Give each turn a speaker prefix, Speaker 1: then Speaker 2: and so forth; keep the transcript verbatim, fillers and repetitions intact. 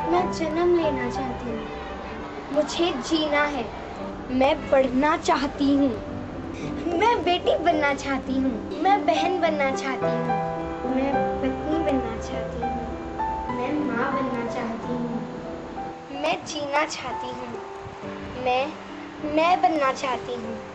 Speaker 1: मैं जन्म लेना चाहती हूँ, मुझे जीना है, मैं पढ़ना चाहती हूँ, मैं बेटी बनना चाहती हूँ, मैं बहन बनना चाहती हूँ, मैं पत्नी बनना चाहती हूँ, मैं माँ बनना चाहती हूँ, मैं जीना चाहती हूँ, मैं मैं बनना चाहती हूँ।